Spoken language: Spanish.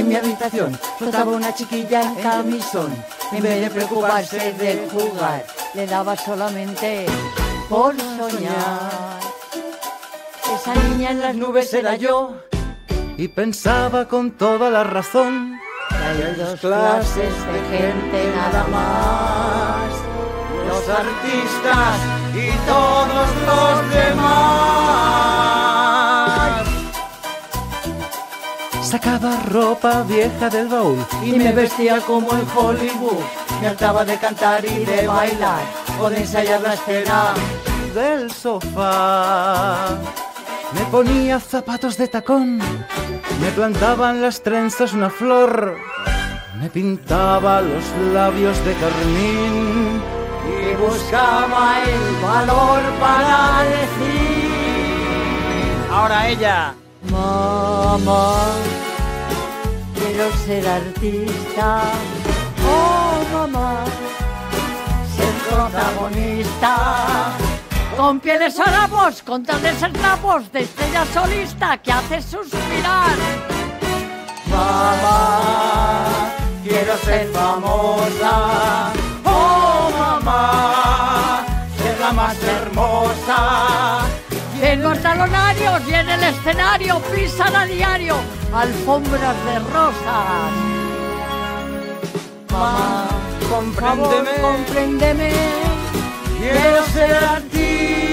En mi habitación flotaba una chiquilla en camisón. En vez de preocuparse de jugar, le daba solamente por soñar. Esa niña en las nubes era yo. Y pensaba con toda la razón: hay dos clases de gente nada más, los artistas y todos los demás. Sacaba ropa vieja del baúl y me vestía como en Hollywood. Me hartaba de cantar y de bailar o de ensayar la escena del sofá. Me ponía zapatos de tacón, me plantaban las trenzas una flor, me pintaba los labios de carmín y buscaba el valor para decir. Ahora ella: mamá, quiero ser artista. Oh mamá, ser protagonista. Con pieles harapos, con tal de ser trapos, de estrella solista que hace suspirar. Mamá, quiero ser famosa. Oh mamá, ser la más hermosa. Y en los talonarios y en el escenario pisan a diario alfombras de rosas. Mamá, compréndeme, compréndeme. Quiero ser artista.